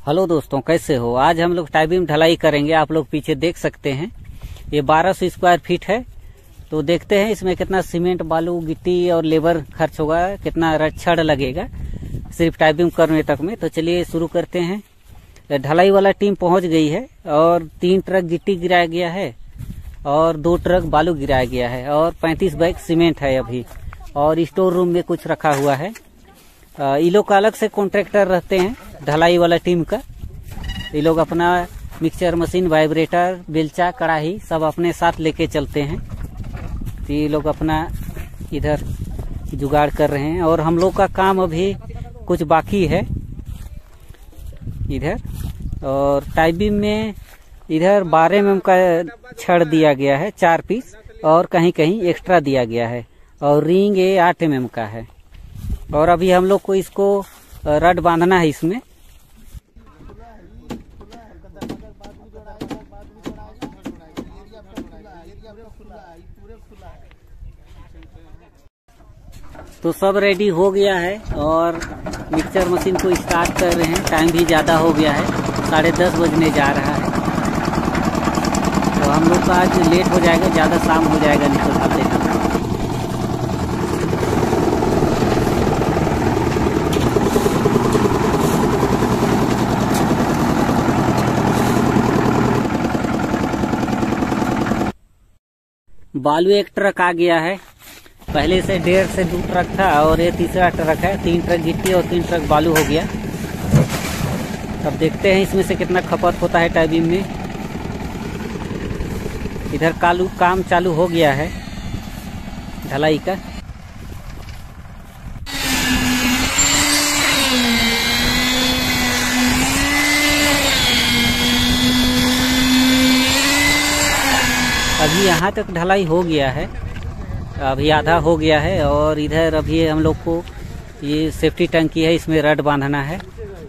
Hello दोस्तों, कैसे हो। आज हम लोग टाई बीम ढलाई करेंगे। आप लोग पीछे देख सकते हैं ये 1200 स्क्वायर फीट है। तो देखते हैं इसमें कितना सीमेंट, बालू, गिट्टी और लेबर खर्च होगा, कितना छड़ लगेगा सिर्फ टाई बीम करने तक में। तो चलिए शुरू करते हैं। ढलाई वाला टीम पहुंच गई है और 3 ट्रक गिट्टी गिराया गया है और 2 ट्रक बालू गिराया गया है और 35 बैग सीमेंट है अभी। और स्टोर रूम में कुछ रखा हुआ है। ये लोग का अलग से कॉन्ट्रैक्टर रहते हैं ढलाई वाला टीम का। ये लोग अपना मिक्सचर मशीन, वाइब्रेटर, बेलचा, कढ़ाई सब अपने साथ लेके चलते हैं। तो ये लोग अपना इधर जुगाड़ कर रहे हैं और हम लोग का काम अभी कुछ बाकी है इधर। और टाई बीम में इधर 12 mm का छड़ दिया गया है, 4 पीस, और कहीं कहीं एक्स्ट्रा दिया गया है। और रिंग ये 8 mm का है। और अभी हम लोग को इसको रड बांधना है इसमें। तो सब रेडी हो गया है और मिक्सचर मशीन को स्टार्ट कर रहे हैं। टाइम भी ज़्यादा हो गया है, 10:30 बजने जा रहा है। तो हम लोग का आज लेट हो जाएगा, ज़्यादा शाम हो जाएगा निकलते हैं। बालू 1 ट्रक आ गया है। पहले से 1.5 से 2 ट्रक था और ये तीसरा ट्रक है। 3 ट्रक गिट्टी और 3 ट्रक बालू हो गया। अब देखते हैं इसमें से कितना खपत होता है टाई बीम में। इधर काम चालू हो गया है ढलाई का। अभी यहाँ तक ढलाई हो गया है, अभी आधा हो गया है। और इधर अभी हम लोग को ये सेफ्टी टंकी है, इसमें रड बांधना है।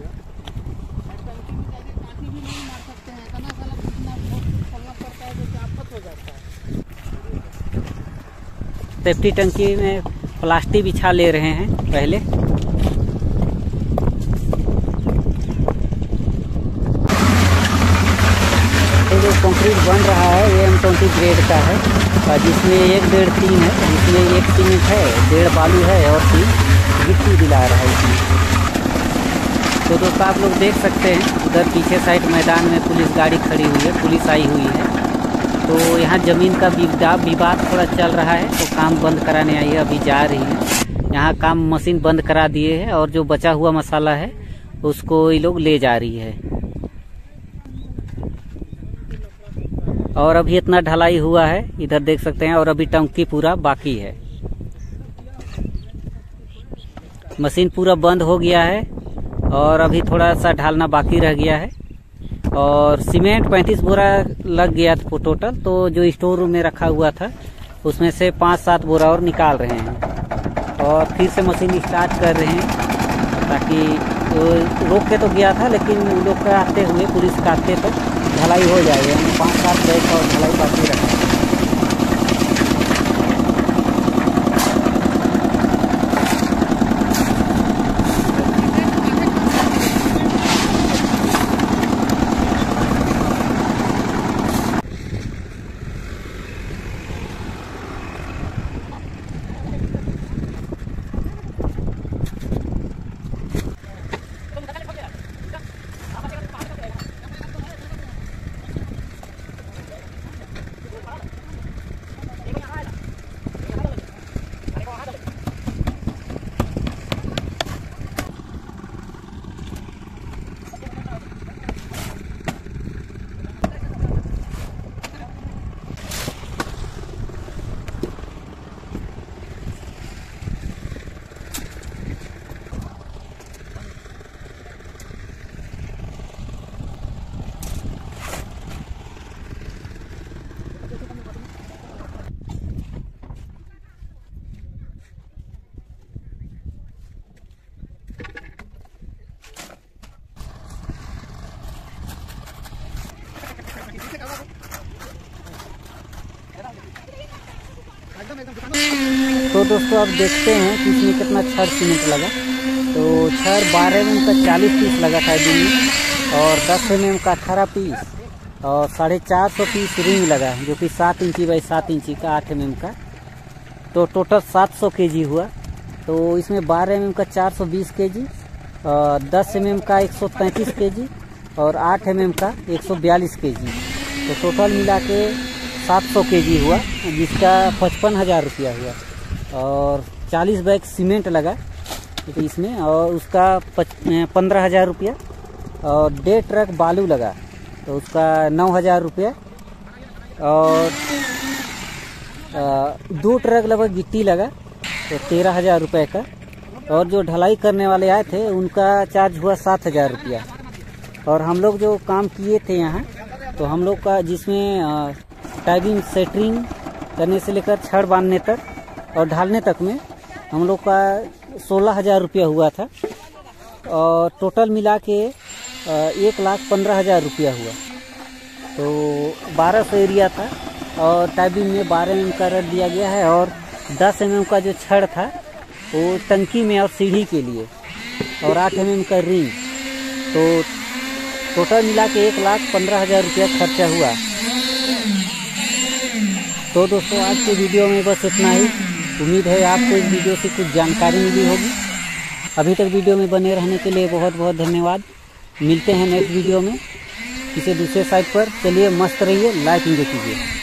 सेफ्टी टंकी में प्लास्टिक बिछा ले रहे हैं पहले। जो कंक्रीट बन रहा है ये M20 ग्रेड का है, जिसमें 1, 1.5, 3 है। इसमें 1 सीमेंट है, 1.5 बालू है और 3 गिट्टी दिला रहा है इसमें। तो दोस्तों आप लोग देख सकते हैं उधर पीछे साइड मैदान में पुलिस गाड़ी खड़ी हुई है, पुलिस आई हुई है। तो यहाँ जमीन का विवाद थोड़ा चल रहा है, तो काम बंद कराने आई है, अभी जा रही है। यहाँ काम मशीन बंद करा दिए है और जो बचा हुआ मसाला है उसको ये लोग ले जा रही है। और अभी इतना ढलाई हुआ है इधर देख सकते हैं। और अभी टंकी पूरा बाकी है। मशीन पूरा बंद हो गया है और अभी थोड़ा सा ढालना बाकी रह गया है। और सीमेंट 35 बोरा लग गया था टोटल। तो जो स्टोर रूम में रखा हुआ था उसमें से 5-7 बोरा और निकाल रहे हैं। और फिर से मशीन स्टार्ट कर रहे हैं, ताकि रोक के तो गया था लेकिन लोग का आते हुए, पुलिस का आते तक ढलाई हो जाएगी। 5-7 बैग और ढलाई बाकी रखा है। तो दोस्तों अब देखते हैं कि इसमें कितना छड़ सीमेंट लगा। तो छड़ 12 mm का 40 पीस लगा था दिन में। और 10 mm का 18 पीस और 450 पीस रिंग लगा है, जो कि 7 इंची बाई 7 इंची का 8 mm का। तो टोटल 700 kg हुआ। तो इसमें 12 mm का 420 kg, 10 mm का 133 kg और 8 mm का 142 kg। तो टोटल मिला के 700 kg हुआ, जिसका 55,000 रुपया हुआ। और 40 बैग सीमेंट लगा तो इसमें, और उसका 15,000 रुपया। और 1.5 ट्रक बालू लगा तो उसका 9,000 रुपया। और 2 ट्रक लगभग गिट्टी लगा तो 13,000 रुपये का। और जो ढलाई करने वाले आए थे उनका चार्ज हुआ 7,000 रुपया। और हम लोग जो काम किए थे यहाँ, तो हम लोग का जिसमें टाइबिंग सेटरिंग करने से लेकर छड़ बांधने तक और ढालने तक में हम लोग का 16,000 रुपया हुआ था। और टोटल मिला के 1,15,000 रुपया हुआ। तो 1200 एरिया था और टाइबिंग में 12 mm का रड दिया गया है। और 10 mm का जो छड़ था वो टंकी में और सीढ़ी के लिए, और 8 mm का रिंग। तो टोटल मिला के 1,15,000 रुपया खर्चा हुआ। तो दोस्तों आज के वीडियो में बस इतना ही। उम्मीद है आपको इस वीडियो से कुछ जानकारी मिली होगी। अभी तक वीडियो में बने रहने के लिए बहुत बहुत धन्यवाद। मिलते हैं नेक्स्ट वीडियो में किसी दूसरे साइट पर। चलिए मस्त रहिए, लाइक एंजॉय कीजिए।